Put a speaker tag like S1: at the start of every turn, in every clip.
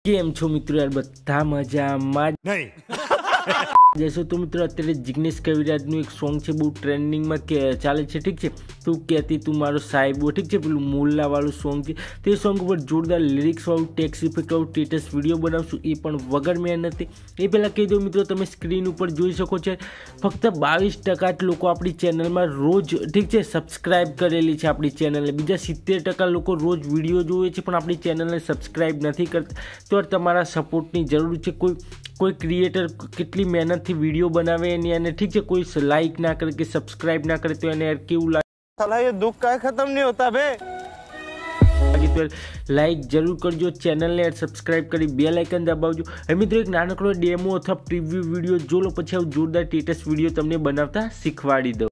S1: કેમ છો મિત્રો યાર બધા મજામાં
S2: નહીં
S1: जैसे तो मित्रों અત્યારે જિગ્નેશ કવિરાજનું એક સોંગ છે બહુ ટ્રેન્ડિંગમાં ચાલે છે ઠીક છે તું કહેતી તું મારો સાહેબો ઠીક છે પેલું મુલ્લા વાળું સોંગ છે તે સોંગ ઉપર જોરદાર લિરિક્સ વાળું ટેક્સ ઇફેક્ટ વાળું સ્ટેટસ વિડીયો બનાવશું એ પણ વગર મહેનતે એ પહેલાં કહી દઉં મિત્રો તમે સ્ક્રીન ઉપર જોઈ શકો છો ફક્ત 22% જ લોકો આપણી ચેનલમાં રોજ ઠીક છે સબસ્ક્રાઇબ કરેલી છે આપણી ચેનલને બીજા 70% લોકો રોજ વિડીયો જોવે છે પણ આપણી ચેનલને સબસ્ક્રાઇબ નથી કરતા તો તમારા સપોર્ટની જરૂર છે કોઈ ક્રિએટર કેટલી મહેનતથી વિડીયો બનાવે એની અને ઠીક છે કોઈ લાइक ના કરે કે સબસ્ક્રાઇબ ના કરે તો એને યાર કેવું લાગે
S2: साला ये दुख का खत्म नहीं होता बे
S1: तो लाइक जरूर करजो चैनल ने सब्सक्राइब करी बेल आइकन दबावजो હવે મિત્રો એક નાનકડો ડેમો અથવા પ્રીવ્યુ વિડીયો જો લો પછી આવું જોરદાર ટેટસ વિડીયો તમને બનાવતા શીખવાડી દઉં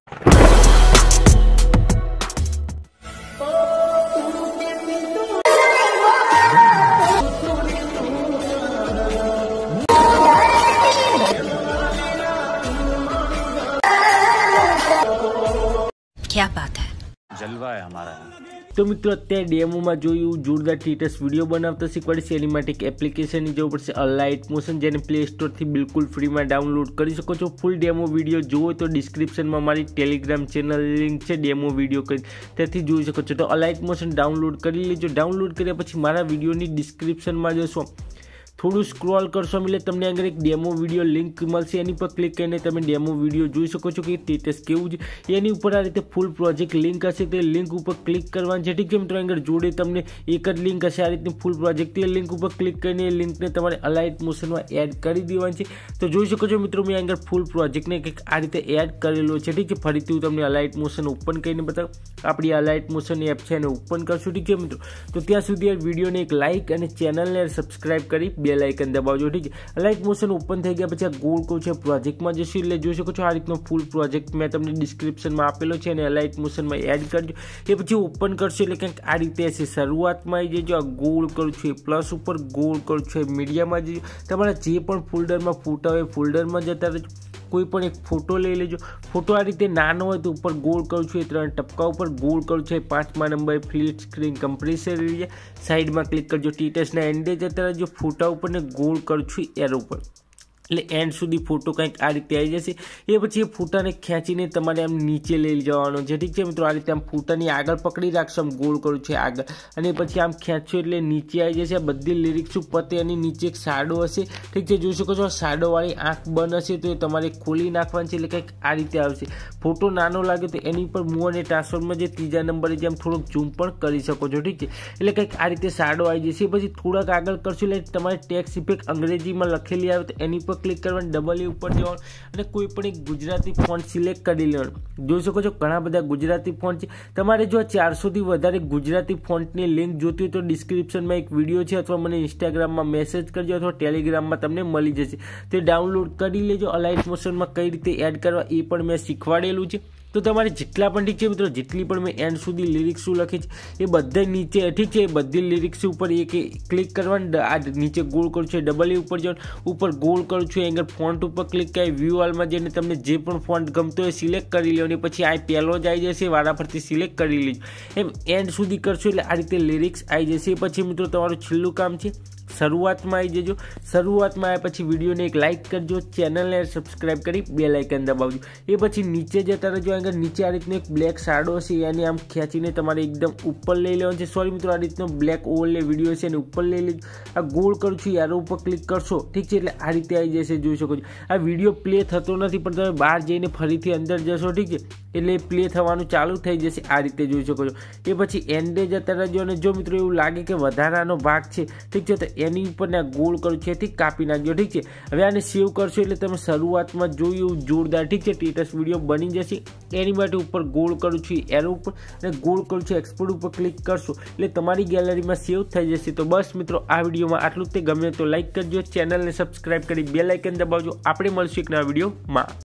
S3: क्या बात है
S2: जलवा है हमारा
S1: तो मित्रों અત્યારે ડેમોમાં જોયું જોરદાર ટેટસ વિડીયો બનાવતા શીખવાડીશ એની માટે એક એપ્લિકેશનની જરૂર પડશે અલાઇટ મોશન જેને પ્લે સ્ટોરથી બિલકુલ ફ્રીમાં ડાઉનલોડ કરી શકો છો ફૂલ ડેમો વિડીયો જોવો તો ડિસ્ક્રિપ્શનમાં મારી ટેલિગ્રામ ચેનલ લિંક છે ડેમો વિડીયો કરી ત્યાંથી જોઈ શકો છો તો અલાઇટ મોશન ડાઉનલોડ કરી લેજો ડાઉનલોડ કર્યા પછી મારા વિડીયોની ડિસ્ક્રિપ્શનમાં જશો થોડું સ્ક્રોલ કરશો એટલે તમને આગળ એક ડેમો વિડીયો લિંક મળશે એની પર ક્લિક કરીને તમે ડેમો વિડીયો જોઈ શકો છો કે ટેટસ કેવું છે એની ઉપર આ રીતે ફૂલ પ્રોજેક્ટ લિંક હશે તે લિંક ઉપર ક્લિક કરવાની છે ઠીક છે મિત્રો આગળ જોડે તમને એક જ લિંક હશે આ રીતની ફૂલ પ્રોજેક્ટ એ લિંક ઉપર ક્લિક કરીને એ લિંકને તમારે અલાઇટ મોશનમાં એડ કરી દેવાની છે તો જોઈ શકો છો મિત્રો મેં આગળ ફૂલ પ્રોજેક્ટને કંઈક આ રીતે એડ કરેલો છે ઠીક છે ફરીથી હું તમને અલાઇટ મોશન ઓપન કરીને બતાવું આપણી અલાઇટ મોશન એપ છે એને ઓપન કરશું ઠીક છે મિત્રો તો ત્યાં સુધી આ વિડીયોને એક લાઇક અને ચેનલને સબસ્ક્રાઇબ કરી બેલ આઇકન દબાવજો ઠીક છે લાઇટ મોશન ઓપન થઈ ગયા પછી આ ગોળ કોઈ છે પ્રોજેક્ટમાં જશું એટલે જોઈ શકો છો આ રીતનો ફૂલ પ્રોજેક્ટ મેં તમને ડિસ્ક્રિપ્શનમાં આપેલો છે અને લાઇટ મોશનમાં એડ કરજો એ પછી ઓપન કરશો એટલે કંઈક આ રીતે હશે શરૂઆતમાં આવી જજો આ ગોળ કરું છું એ પ્લસ ઉપર ગોળ કરું છું એ મીડિયામાં જજો તમારા જે પણ ફોલ્ડરમાં ફોટા હોય ફોલ્ડરમાં જતા રહેજો કોઈ પણ એક ફોટો લઈ લેજો ફોટો આ રીતે નાનો હોય તો ઉપર ગોળ કરું છું એ 3 ટપકા ઉપર ગોળ કરું છું એ 5મા number free screen compressor area સાઈડમાં ક્લિક કરજો ટીટસના એન્ડે જતા રહેજો ફોટા ઉપર ને ગોળ કરું છું એરો ઉપર એટલે એન્ડ સુધી ફોટો કંઈક આ રીતે આવી જશે એ પછી એ ફોટાને ખેંચીને તમારે આમ નીચે લઈ જવાનો છે ઠીક છે મિત્રો આ રીતે આમ ફોટાની આગળ પકડી રાખશો આમ ગોળ કરું છે આગળ અને પછી આમ ખેંચશો એટલે નીચે આવી જશે આ બધી લિરિક્સ પતે એની નીચે એક શાડો હશે ઠીક છે જોઈ શકો છો શાડોવાળી આંખ બંધ હશે તો એ તમારે ખોલી નાખવાની છે એટલે કંઈક આ રીતે આવશે ફોટો નાનો લાગે તો એની પર મૂવ અને ટ્રાન્સફોર્મમાં જે ત્રીજા નંબરે જેમ થોડોક ઝૂમ પણ કરી શકો છો ઠીક છે એટલે કંઈક આ રીતે શાડો આવી જશે પછી થોડાક આગળ કરશો એટલે તમારે ટેક્સ ઇફેક્ટ અંગ્રેજીમાં લખેલી આવે તો એની પર ક્લિક કરવાનું ડબલ એ ઉપર જવાનું અને કોઈ પણ એક ગુજરાતી ફોન્ટ સિલેક્ટ કરી લેવાનું જોઈ શકો છો ઘણા બધા ગુજરાતી ફોન્ટ છે તમારે જો 400 થી વધારે ગુજરાતી ફોન્ટની લિંક જોતી હોય તો ડિસ્ક્રિપ્શનમાં એક વિડીયો છે અથવા મને ઇન્સ્ટાગ્રામમાં મેસેજ કરજો અથવા ટેલિગ્રામમાં તમને મળી જશે તે ડાઉનલોડ કરી લેજો અલાઇટ મોશનમાં કઈ રીતે એડ કરવા એ પણ મેં શીખવાડેલું છે તો તમારે જેટલા પણ ઠીક છે મિત્રો જેટલી પણ મેં એન્ડ સુધી લિરિક્સ લખી છે એ બધા નીચે ઠીક છે એ બધી લિરિક્સ ઉપર એક ક્લિક કરવાનું આ નીચે ગોળ કરું છું ડબલ એ ઉપર જવાનું ઉપર ગોળ કરું છું એંગલ ફોન્ટ ઉપર ક્લિક કરી વ્યૂ વાલમાં જઈને તમને જે પણ ફોન્ટ ગમતો હોય સિલેક્ટ કરી લો અને પછી આ પહેલો જ આવી જશે વારાફરતી સિલેક્ટ કરી લેજો એમ એન્ડ સુધી કરશો એટલે આ રીતે લિરિક્સ આવી જશે પછી મિત્રો તમારું છેલ્લું કામ છે શરૂઆતમાં આવી જજો શરૂઆતમાં આવ્યા પછી વિડીયોને એક લાઇક કરજો ચેનલને સબસ્ક્રાઇબ કરી બેલ આઇકન દબાવજો એ પછી નીચે જતા રહેજો આગળ નીચે આ રીતનો એક બ્લેક શાડો હશે એને આમ ખેંચીને તમારે એકદમ ઉપર લઈ લેવાનો છે સોરી મિત્રો આ રીતનો બ્લેક ઓવરલે વિડીયો છે એને ઉપર લઈ લેજો આ ગોળ કરું છું યાર ઉપર ક્લિક કરશો ઠીક છે એટલે આ રીતે આવી જશે જોઈ શકો છો આ વિડીયો પ્લે થતો નથી પણ તમે બહાર જઈને ફરીથી અંદર જશો ઠીક છે એટલે પ્લે થવાનું ચાલુ થઈ જશે આ રીતે જોઈ શકો છો એ પછી એન્ડે જતા રહેજો અને જો મિત્રો એવું લાગે કે વધારાનો ભાગ છે ઠીક છે તો એની ઉપર ને ગોળ કરું છે થી કાપી નાખજો ઠીક છે હવે આને સેવ કરશો એટલે તમે શરૂઆતમાં જોયું જોરદાર ઠીક છે ટેટસ વિડીયો બની જશે એની માટે ઉપર ગોળ કરું છું એરો ઉપર અને ગોળ કરું છું એક્સપોર્ટ ઉપર ક્લિક કરશો એટલે તમારી ગેલેરીમાં સેવ થઈ જશે તો બસ મિત્રો આ વિડીયોમાં આટલું જ તે ગમે તો લાઈક કરજો ચેનલને સબસ્ક્રાઇબ કરી બેલ આઇકન દબાવજો આપણે મળશું એક નવા વિડીયોમાં